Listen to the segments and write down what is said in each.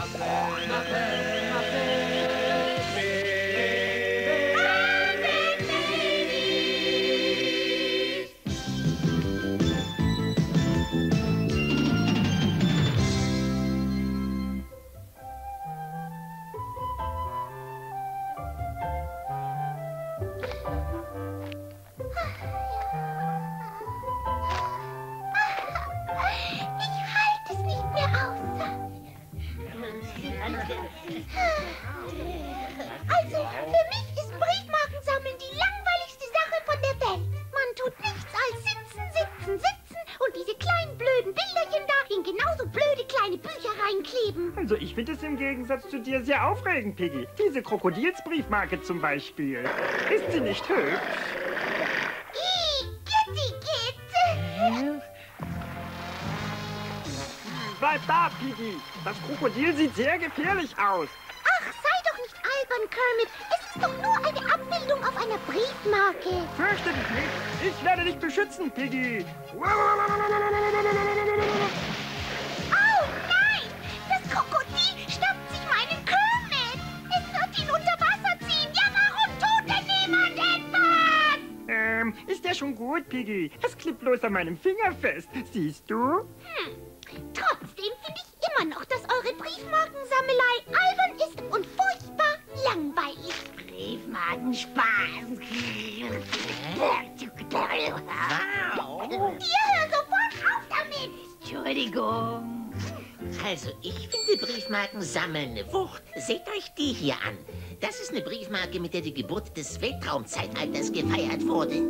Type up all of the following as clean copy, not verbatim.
Also, für mich ist Briefmarkensammeln die langweiligste Sache von der Welt. Man tut nichts als sitzen, sitzen, sitzen und diese kleinen blöden Bilderchen da in genauso blöde kleine Bücher reinkleben. Also ich finde es im Gegensatz zu dir sehr aufregend, Piggy. Diese Krokodilsbriefmarke zum Beispiel. Ist sie nicht hübsch? Kitty, Kitty. Bleib da, Piggy. Das Krokodil sieht sehr gefährlich aus. Ach, sei doch nicht albern, Kermit. Es ist doch nur eine Abbildung auf einer Briefmarke. Fürchte dich nicht. Ich werde dich beschützen, Piggy. Oh nein! Das Krokodil schnappt sich meinen Kermit. Es wird ihn unter Wasser ziehen. Ja, warum tut denn niemand etwas? Ist ja schon gut, Piggy. Es klebt bloß an meinem Finger fest. Siehst du? Trotzdem finde ich immer noch, dass eure Briefmarkensammelei albern ist und furchtbar langweilig. Briefmarkenspaß. Wow. Ihr hört sofort auf damit. Entschuldigung. Also, ich finde Briefmarken sammeln eine Wucht. Seht euch die hier an. Das ist eine Briefmarke, mit der die Geburt des Weltraumzeitalters gefeiert wurde.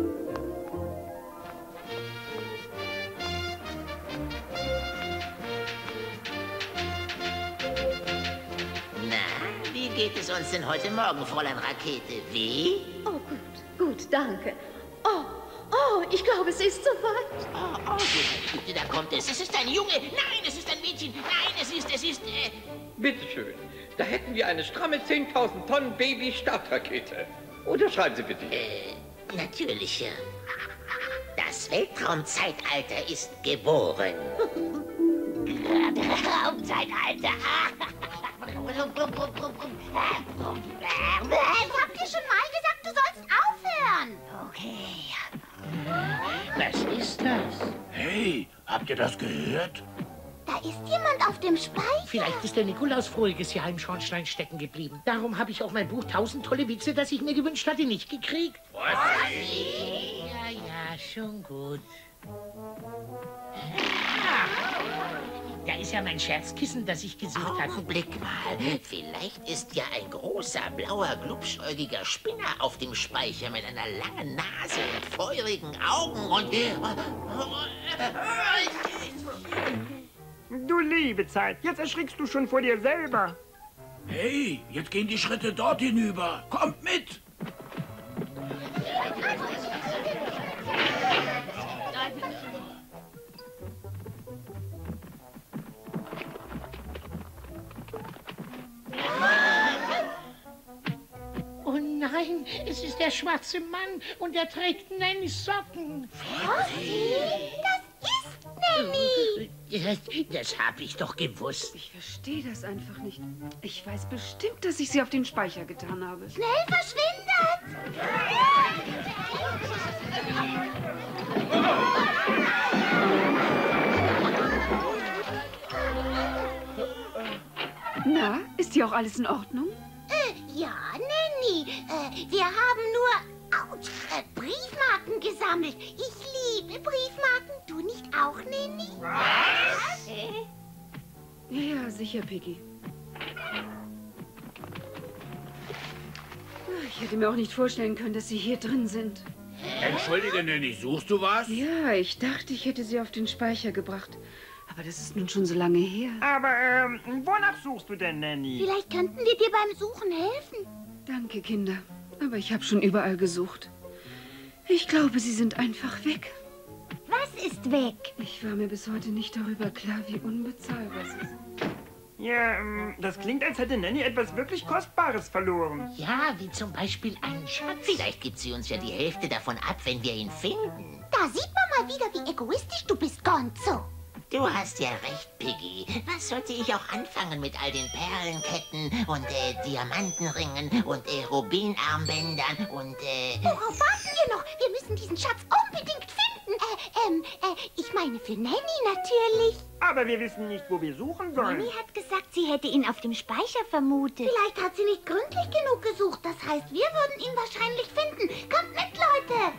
Na, wie geht es uns denn heute Morgen, Fräulein Rakete? Wie? Oh, gut, danke. Oh, ich glaube, es ist soweit. Oh, da kommt es. Es ist ein Junge. Nein, es ist ein Mädchen. Nein, es ist, Bitteschön. Da hätten wir eine stramme 10.000 Tonnen Baby-Startrakete. Unterschreiben Sie bitte. Natürlich. Das Weltraumzeitalter ist geboren. Raumzeitalter. Ich hab dir schon mal gesagt, du sollst aufhören. Okay. Was ist das? Hey, habt ihr das gehört? Da ist jemand auf dem Speicher. Vielleicht ist der Nikolaus voriges Jahr im Schornstein stecken geblieben. Darum habe ich auch mein Buch 1000 tolle Witze, das ich mir gewünscht hatte, nicht gekriegt. Was? Ja, schon gut. Da ist ja mein Scherzkissen, das ich gesucht hatte. Augenblick mal. Vielleicht ist ja ein großer, blauer, glubschäugiger Spinner auf dem Speicher mit einer langen Nase und feurigen Augen und... Du liebe Zeit, jetzt erschrickst du schon vor dir selber. Hey, jetzt gehen die Schritte dort hinüber. Kommt mit! Oh nein, es ist der schwarze Mann und er trägt Nannys Socken. Frosty, das ist Nanny. Das habe ich doch gewusst. Ich verstehe das einfach nicht. Ich weiß bestimmt, dass ich sie auf den Speicher getan habe. Schnell verschwindet. Na, ist hier auch alles in Ordnung? Ja, Nanny. Wir haben nur Briefmarken gesammelt. Ich liebe Briefmarken. Du nicht auch, Nanny? Was? Ja, sicher, Piggy. Ich hätte mir auch nicht vorstellen können, dass sie hier drin sind. Entschuldige, Nanny, suchst du was? Ja, ich dachte, ich hätte sie auf den Speicher gebracht. Aber das ist nun schon so lange her. Aber, wonach suchst du denn, Nanny? Vielleicht könnten wir dir beim Suchen helfen. Danke, Kinder. Aber ich habe schon überall gesucht. Ich glaube, sie sind einfach weg. Was ist weg? Ich war mir bis heute nicht darüber klar, wie unbezahlbar sie sind. Ja, das klingt, als hätte Nanny etwas wirklich Kostbares verloren. Ja, wie zum Beispiel einen Schatz. Vielleicht gibt sie uns ja die Hälfte davon ab, wenn wir ihn finden. Da sieht man mal wieder, wie egoistisch du bist, Gonzo. Du hast ja recht, Piggy. Was sollte ich auch anfangen mit all den Perlenketten und Diamantenringen und Rubinarmbändern und Worauf warten wir noch? Wir müssen diesen Schatz unbedingt finden. Ich meine für Nanny natürlich. Aber wir wissen nicht, wo wir suchen sollen. Nanny hat gesagt, sie hätte ihn auf dem Speicher vermutet. Vielleicht hat sie nicht gründlich genug gesucht. Das heißt, wir würden ihn wahrscheinlich finden. Kommt mit, Leute.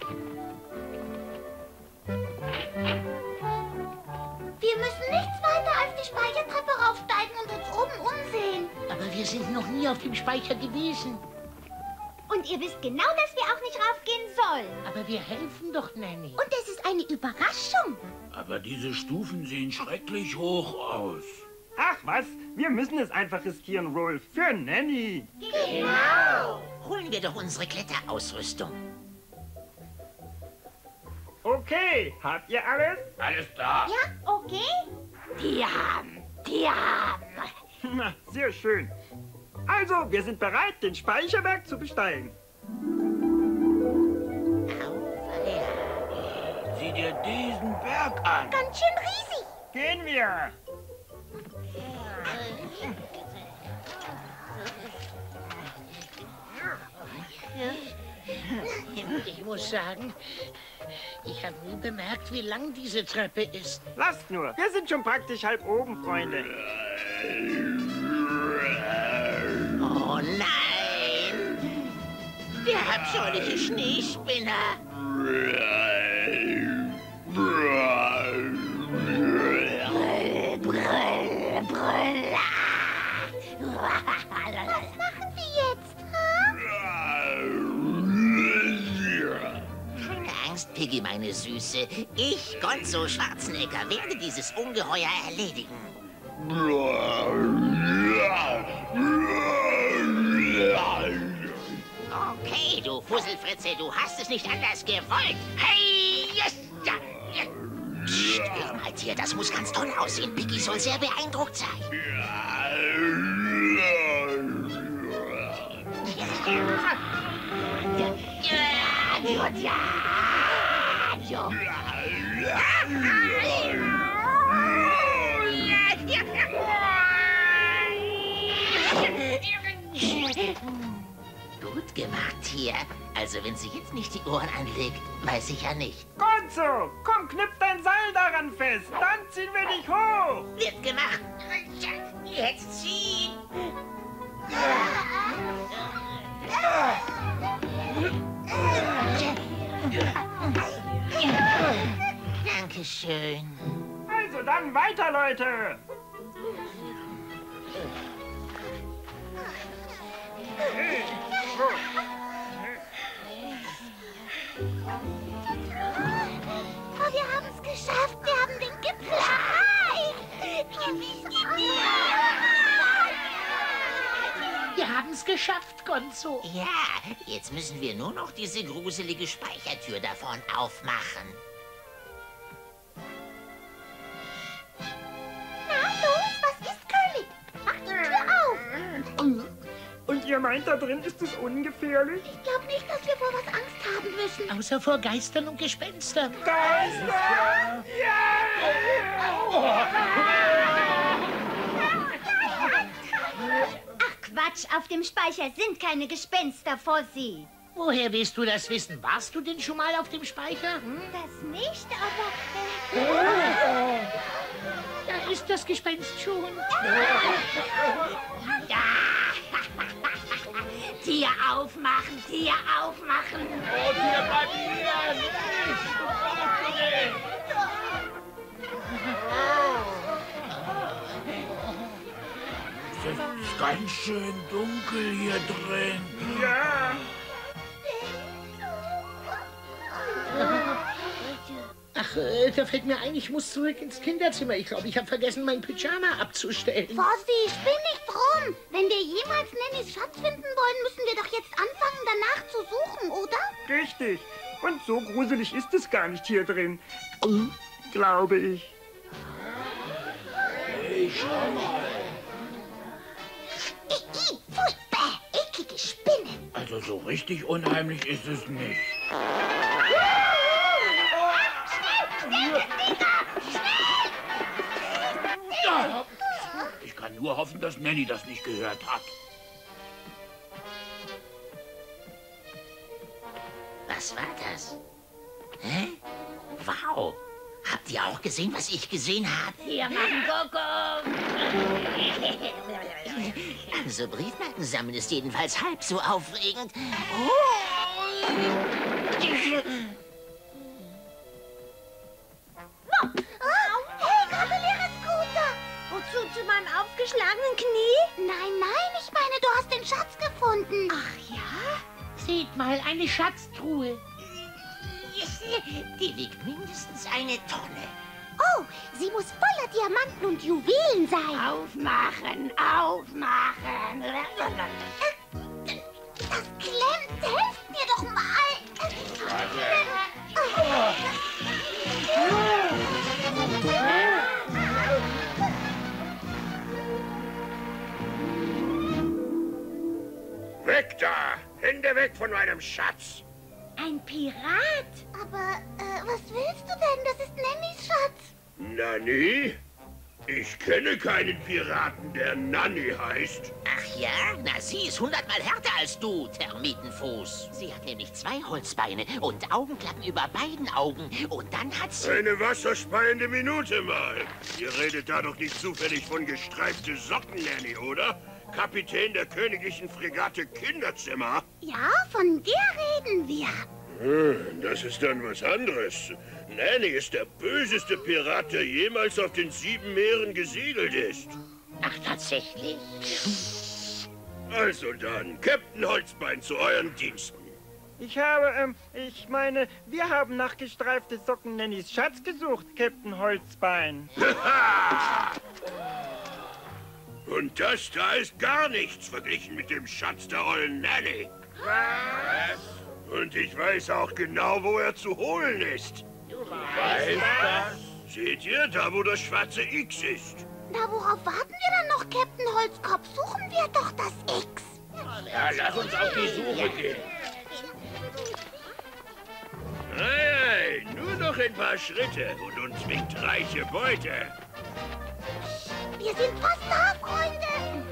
Wir müssen nichts weiter als die Speichertreppe raufsteigen und uns oben umsehen. Aber wir sind noch nie auf dem Speicher gewesen. Und ihr wisst genau, dass wir auch nicht raufgehen sollen. Aber wir helfen doch, Nanny. Und es ist eine Überraschung. Aber diese Stufen sehen schrecklich hoch aus. Ach was, wir müssen es einfach riskieren, Rolf. Für Nanny. Genau. Holen wir doch unsere Kletterausrüstung. Okay, habt ihr alles? Alles da. Ja, okay. Die haben. Na, sehr schön. Also, wir sind bereit, den Speicherberg zu besteigen. Sieh dir diesen Berg an. Ganz schön riesig. Gehen wir. Ich muss sagen, ich habe nie bemerkt, wie lang diese Treppe ist. Lasst nur, wir sind schon praktisch halb oben, Freunde. Oh nein! Der abscheuliche Schneespinner! Brüll, brüll. Was machen wir jetzt? Keine Angst, Piggy, meine Süße. Ich, Gonzo Schwarzenegger, werde dieses Ungeheuer erledigen. Okay, du Fusselfritze, du hast es nicht anders gewollt. Hey, yes, ja, ja. Psst, hör mal, Tier, das muss ganz toll aussehen. Piggy soll sehr beeindruckt sein. Gut gemacht, Tier. Also, wenn sie jetzt nicht die Ohren anlegt, weiß ich ja nicht. Gonzo, komm, knüpf dein Seil daran fest. Dann ziehen wir dich hoch. Wird gemacht. Jetzt ziehen. Dankeschön. Also dann weiter, Leute. Oh, wir haben es geschafft. Wir haben den Gipfel erreicht. Wir haben es geschafft, Gonzo. Ja, jetzt müssen wir nur noch diese gruselige Speichertür davon aufmachen. Na los, was ist, König? Mach die Tür auf. Und ihr meint, da drin ist es ungefährlich? Ich glaube nicht, dass wir vor was Angst haben müssen. Außer vor Geistern und Gespenstern. Geister! Ach Quatsch, auf dem Speicher sind keine Gespenster vor Sie. Woher willst du das wissen? Warst du denn schon mal auf dem Speicher? Hm? Das nicht, aber... Da ist das Gespenst schon. Tier aufmachen, Tier aufmachen. Oh, hier bleib hier! Nicht! Es ist ganz schön dunkel hier drin. Ja. Ach, da fällt mir ein, ich muss zurück ins Kinderzimmer. Ich glaube, ich habe vergessen, mein Pyjama abzustellen. Fossi, spinn nicht rum. Wenn wir jemals Nannys Schatz finden wollen, müssen wir doch jetzt anfangen, danach zu suchen, oder? Richtig. Und so gruselig ist es gar nicht hier drin. Glaube ich. Hey, schau mal. Furchtbar, eklige Spinnen. Also so richtig unheimlich ist es nicht. kann nur hoffen, dass Nanny das nicht gehört hat. Was war das? Hä? Wow! Habt ihr auch gesehen, was ich gesehen habe? Wir machen Kuckuck. Also Briefmarken sammeln ist jedenfalls halb so aufregend. Oh. Hey, gratuliere, Scooter. Wozu, zu meinem aufgeschlagenen Knie? Nein, nein, ich meine, du hast den Schatz gefunden. Ach ja? Seht mal, eine Schatztruhe. Die wiegt mindestens eine Tonne. Oh, sie muss voller Diamanten und Juwelen sein. Aufmachen, aufmachen. Das klemmt. Helft mir doch mal. Weg da! Hände weg von meinem Schatz! Ein Pirat? Aber, was willst du denn? Das ist Nannys Schatz. Nanny? Ich kenne keinen Piraten, der Nanny heißt. Ach ja? Na, sie ist 100-mal härter als du, Termitenfuß. Sie hat nämlich 2 Holzbeine und Augenklappen über beiden Augen. Und dann hat sie... Eine wasserspeiende Minute mal. Ihr redet da doch nicht zufällig von gestreifte Socken, Nanny, oder? Kapitän der königlichen Fregatte Kinderzimmer? Ja, von der reden wir. Das ist dann was anderes. Nanny ist der böseste Pirat, der jemals auf den 7 Meeren gesegelt ist. Ach, tatsächlich? Also dann, Captain Holzbein zu euren Diensten. Ich meine, wir haben nach gestreifte Socken Nannys Schatz gesucht, Captain Holzbein. Und das da ist gar nichts verglichen mit dem Schatz der ollen Nanny. Was? Und ich weiß auch genau, wo er zu holen ist. Du weißt das? Seht ihr, da wo das schwarze X ist? Na, worauf warten wir dann noch, Captain Holzkopf? Suchen wir doch das X. Ja, lass uns auf die Suche gehen. Hey, nur noch ein paar Schritte und uns winkt reiche Beute. Wir sind fast da, Freunde.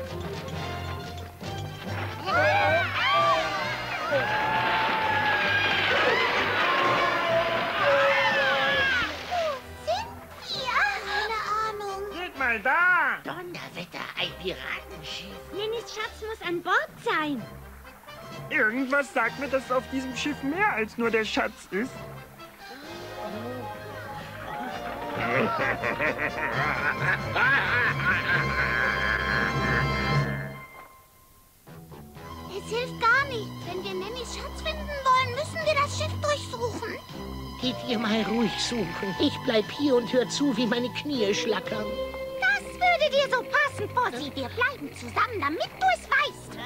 Mal da! Donnerwetter, ein Piratenschiff. Nannys Schatz muss an Bord sein. Irgendwas sagt mir, dass auf diesem Schiff mehr als nur der Schatz ist. Es hilft gar nichts. Wenn wir Nannys Schatz finden wollen, müssen wir das Schiff durchsuchen. Geht ihr mal ruhig suchen. Ich bleib hier und hör zu, wie meine Knie schlackern. Das würde dir so passen, Fossi. Wir bleiben zusammen, damit du es weißt.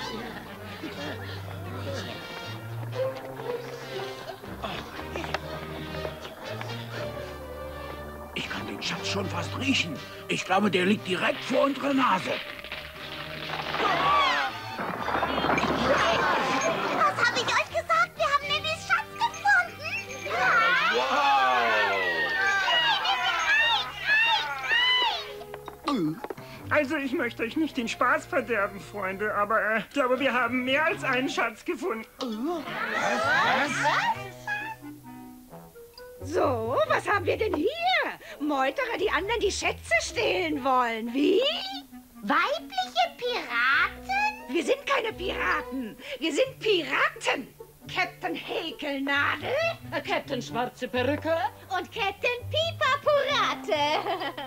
Ich kann den Schatz schon fast riechen. Ich glaube, der liegt direkt vor unserer Nase. Was habe ich euch gesagt? Wir haben Nannys Schatz gefunden. Also, ich möchte euch nicht den Spaß verderben, Freunde, aber ich glaube, wir haben mehr als einen Schatz gefunden. So, was haben wir denn hier? Meuterer, die anderen die Schätze stehlen wollen. Wie? Weibliche Piraten? Wir sind keine Piraten. Wir sind Piraten. Captain Häkelnadel, Captain Schwarze Perücke und Captain Pipapurate.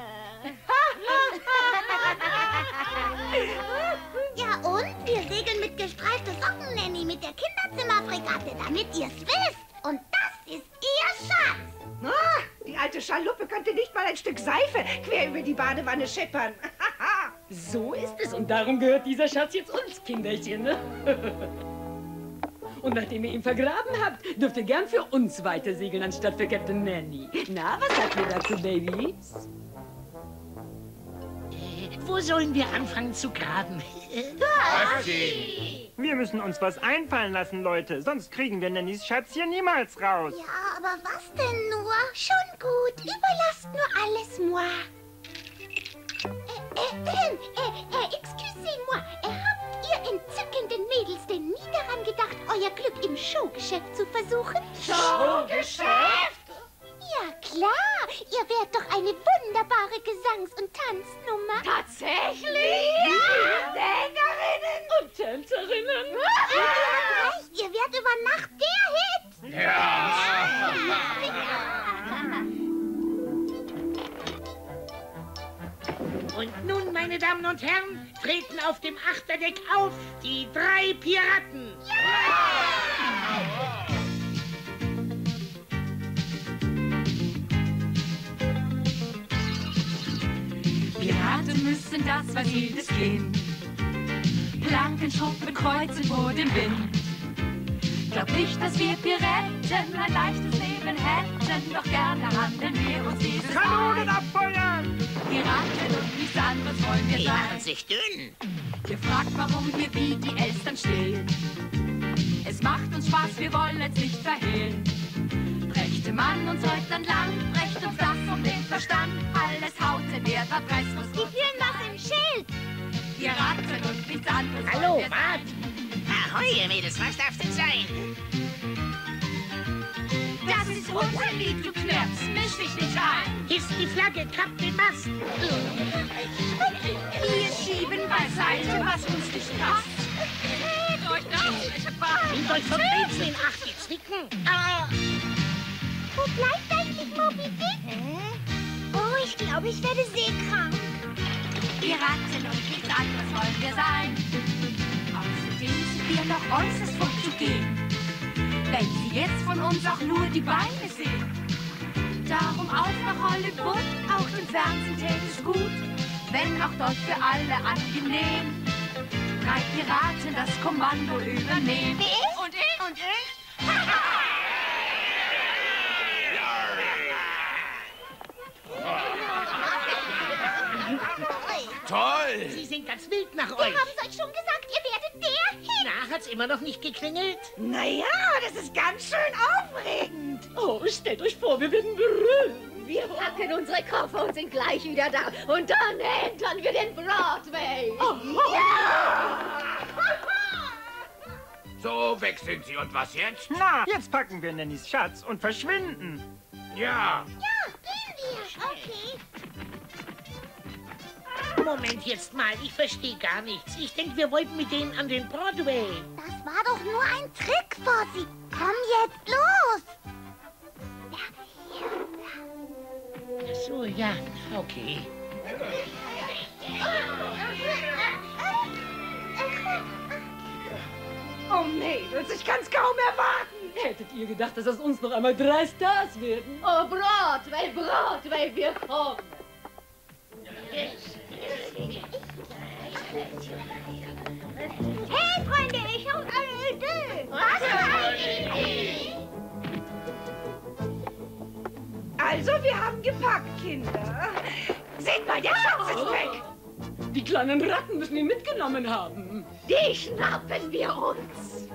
Ja und? Wir segeln mit gestreifte Socken, Nanny, mit der Kinderzimmerfregatte, damit ihr's wisst. Und das ist ihr Schatz. Die alte Schaluppe konnte nicht mal ein Stück Seife quer über die Badewanne scheppern. So ist es und darum gehört dieser Schatz jetzt uns, Kinderchen. Ne? Und nachdem ihr ihn vergraben habt, dürft ihr gern für uns weitersegeln, anstatt für Captain Nanny. Na, was sagt ihr dazu, Babys? Wo sollen wir anfangen zu graben? Wir müssen uns was einfallen lassen, Leute. Sonst kriegen wir Nannys Schatz hier niemals raus. Ja, aber was denn nur? Schon gut, überlasst nur alles moi. Excusez-moi, habt ihr entzückenden Mädels denn nie daran gedacht, euer Glück im Showgeschäft zu versuchen? Showgeschäft? Ja, klar. Ihr wärt doch eine wunderbare Gesangs- und Tanznummer. Tatsächlich? Ja. Sängerinnen Und Tänzerinnen. Ihr habt recht, ihr werdet über Nacht der Hit. Und nun, meine Damen und Herren, treten auf dem Achterdeck auf die 3 Piraten. Piraten müssen das, was jedes Kind. Planken, Schuppen, kreuzen vor dem Wind. Glaub nicht, dass wir Piraten ein leichtes Leben hätten, doch gerne handeln wir uns dieses Kanonen ein. abfeuern! Piraten und nichts anderes wollen wir Die machen sein. sich dünn. Ihr fragt, warum wir wie die Elstern stehen. Es macht uns Spaß, wir wollen es nicht verhehlen. Brechte man uns heute lang, brecht uns das um den Verstand. Alles hauten wir, da preist uns Die führen was im Schild. Piraten und nichts anderes Hallo, wollen wir Bart. Ahoi, ihr Mädels, was darf's denn sein? Das ist unser Lied, du Knirps, misch dich nicht ein. Hisst die Flagge, kappt den Mast. Wir schieben beiseite, was uns nicht passt. Seht euch das, welche Bahn. Nehmt euch vom Rätsel in Acht, die Zwicken. Ah, Wo bleibt eigentlich Moby Dick? Oh, ich glaube, ich werde seekrank. Piraten und nichts anderes wollen wir sein. Außerdem sind wir noch äußerst fotogen, wenn Sie jetzt von uns auch nur die Beine sehen. Darum auf nach Hollywood, auch im Fernsehen täte es gut, wenn auch dort für alle angenehm 3 Piraten das Kommando übernehmen. Ich? Und ich? Und ich? Toll! Sie sind ganz wild nach Wir euch. haben es euch schon gesagt, ihr werdet der Hit. Na, hat's immer noch nicht geklingelt? Naja, das ist ganz schön aufregend. Oh, stellt euch vor, wir werden berühmt. Wir packen unsere Koffer und sind gleich wieder da. Und dann entern wir den Broadway. So, weg sind sie. Und was jetzt? Na, jetzt packen wir Nannys Schatz und verschwinden. Ja. Ja, gehen wir. Okay. Moment jetzt mal, ich verstehe gar nichts. Ich denke, wir wollten mit denen an den Broadway. Das war doch nur ein Trick, Fossi. Komm jetzt los. Ach so, ja, okay. Oh, Mädels, ich kann's kaum erwarten. Hättet ihr gedacht, dass aus uns noch einmal 3 Stars werden? Oh, Broadway, Broadway, wir kommen. Hey, Freunde, ich habe eine Idee. Was für eine Idee? Also, wir haben gepackt, Kinder. Seht mal, der Schatz ist weg. Die kleinen Ratten müssen ihn mitgenommen haben. Die schnappen wir uns.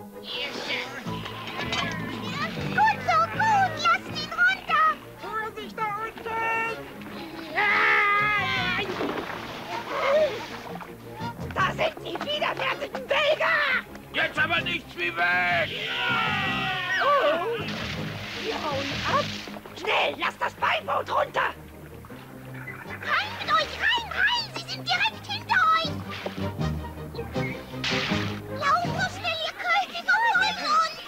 Gut so, gut. Lasst ihn runter. Vorsicht da unten! Da sind die widerwärtigen Belger. Jetzt aber nichts wie weg! Oh, wir hauen ab. Schnell, lasst das Beiboot runter. Rein mit euch, rein, rein. Sie sind direkt hinter euch. Lauft so schnell ihr könnt. Sie verfolgen uns.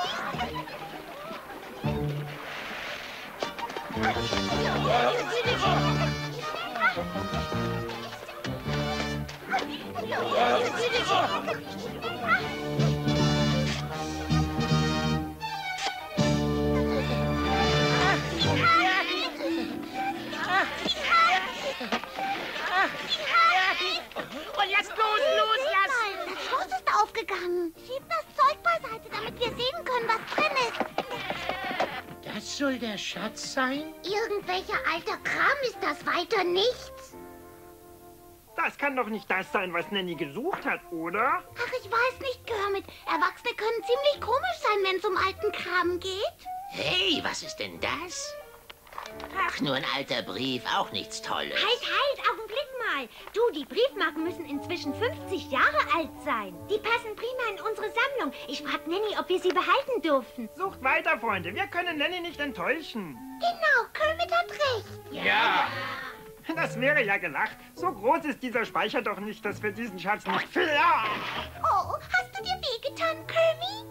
Und lasst loslassen! Das Schloss ist aufgegangen. Schiebt das Zeug beiseite, damit wir sehen können, was drin ist. Das soll der Schatz sein? Irgendwelcher alter Kram ist das weiter nichts. Das kann doch nicht das sein, was Nanny gesucht hat, oder? Ach, ich weiß nicht, Kermit. Erwachsene können ziemlich komisch sein, wenn es um alten Kram geht. Hey, was ist denn das? Ach, nur ein alter Brief, auch nichts Tolles. Halt, Augenblick mal. mal. Du, die Briefmarken müssen inzwischen 50 Jahre alt sein. Die passen prima in unsere Sammlung. Ich frag Nanny, ob wir sie behalten dürfen. Sucht weiter, Freunde. Wir können Nanny nicht enttäuschen. Genau, Kermit hat recht. Ja. Das wäre ja gelacht. So groß ist dieser Speicher doch nicht, dass wir diesen Schatz nicht... Oh, hast du dir wehgetan, Kermit?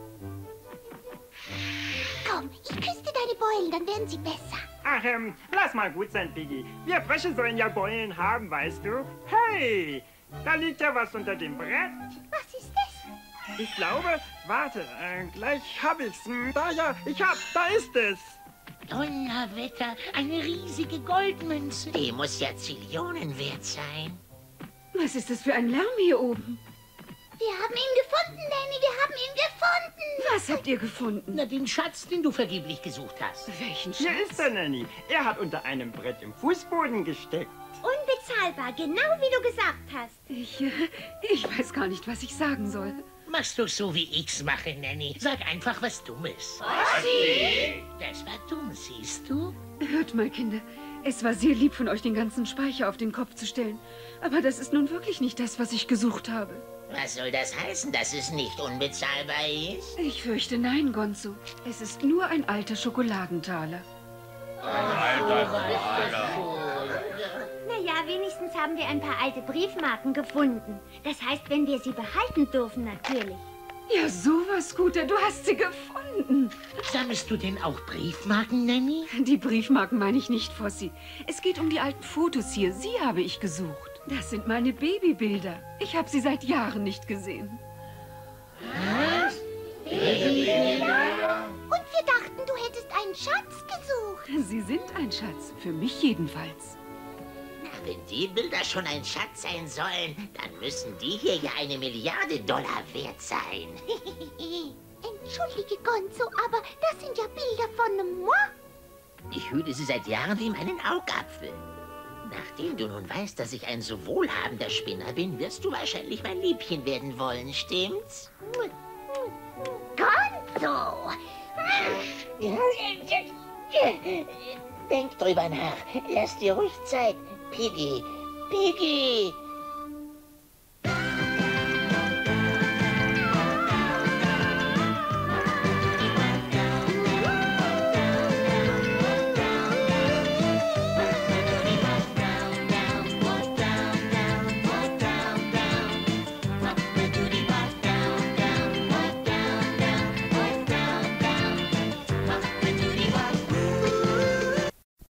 Komm, ich küsse deine Beulen, dann werden sie besser. Ach, lass mal gut sein, Piggy. Wir Frösche sollen ja Beulen haben, weißt du? Hey, da liegt ja was unter dem Brett. Was ist das? Ich glaube, warte, gleich hab ich's. Da ist es. Donnerwetter, eine riesige Goldmünze. Die muss ja Zillionen wert sein. Was ist das für ein Lärm hier oben? Wir haben ihn gefunden, Nanny, wir haben ihn gefunden. Was habt ihr gefunden? Na, den Schatz, den du vergeblich gesucht hast. Welchen Schatz? Hier ist er, Nanny. Er hat unter einem Brett im Fußboden gesteckt. Unbezahlbar, genau wie du gesagt hast. Ich weiß gar nicht, was ich sagen soll. Machst du so, wie ich's mache, Nanny. Sag einfach was Dummes. Ossi! Das war dumm, siehst du? Hört mal, Kinder. Es war sehr lieb von euch, den ganzen Speicher auf den Kopf zu stellen. Aber das ist nun wirklich nicht das, was ich gesucht habe. Was soll das heißen, dass es nicht unbezahlbar ist? Ich fürchte nein, Gonzo. Es ist nur ein alter Schokoladentaler. Naja, wenigstens haben wir ein paar alte Briefmarken gefunden. Das heißt, wenn wir sie behalten dürfen, natürlich. Ja, sowas, Guter. Du hast sie gefunden. Sammelst du denn auch Briefmarken, Nanny? Die Briefmarken meine ich nicht, Fossi. Es geht um die alten Fotos hier. Sie habe ich gesucht. Das sind meine Babybilder. Ich habe sie seit Jahren nicht gesehen. Was? Babybilder? Und wir dachten, du hättest einen Schatz gesucht. Sie sind ein Schatz. Für mich jedenfalls. Na, wenn die Bilder schon ein Schatz sein sollen, dann müssen die hier ja $1 Milliarde wert sein. Entschuldige, Gonzo, aber das sind ja Bilder von moi. Ich hüte sie seit Jahren wie meinen Augapfel. Nachdem du nun weißt, dass ich ein so wohlhabender Spinner bin, wirst du wahrscheinlich mein Liebchen werden wollen, stimmt's? Gonzo! Denk drüber nach. Lass dir ruhig Zeit. Piggy, Piggy!